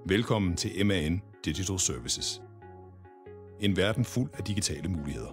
Velkommen til MAN Digital Services. En verden fuld af digitale muligheder.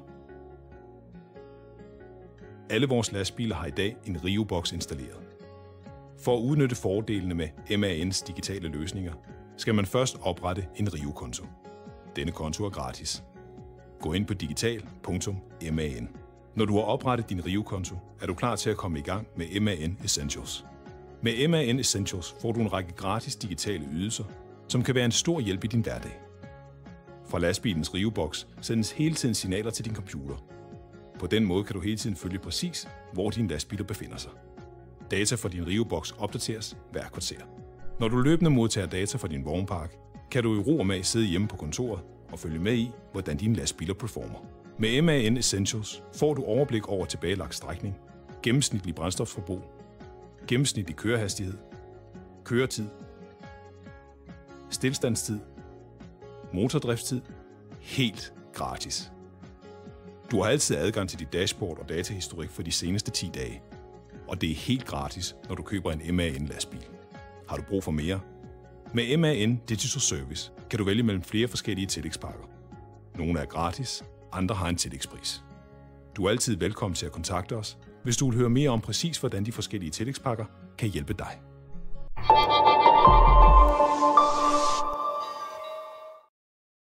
Alle vores lastbiler har i dag en RIO-boks installeret. For at udnytte fordelene med MAN's digitale løsninger, skal man først oprette en RIO-konto. Denne konto er gratis. Gå ind på digital.man. Når du har oprettet din RIO-konto, er du klar til at komme i gang med MAN Essentials. Med MAN Essentials får du en række gratis digitale ydelser, som kan være en stor hjælp i din hverdag. Fra lastbilens RIO-boks sendes hele tiden signaler til din computer. På den måde kan du hele tiden følge præcis, hvor dine lastbiler befinder sig. Data fra din RIO-boks opdateres hver kvarter. Når du løbende modtager data fra din vognpark, kan du i ro og mag sidde hjemme på kontoret og følge med i, hvordan dine lastbiler performer. Med MAN Essentials får du overblik over tilbagelagt strækning, gennemsnitlig brændstofforbrug, gennemsnitlig kørehastighed, køretid, stilstandstid, motordriftstid, helt gratis. Du har altid adgang til dit dashboard og datahistorik for de seneste 10 dage, og det er helt gratis, når du køber en MAN-lastbil. Har du brug for mere? Med MAN Digital Service kan du vælge mellem flere forskellige tillægspakker. Nogle er gratis, andre har en tillægspris. Du er altid velkommen til at kontakte os, hvis du vil høre mere om præcis, hvordan de forskellige tillægspakker kan hjælpe dig.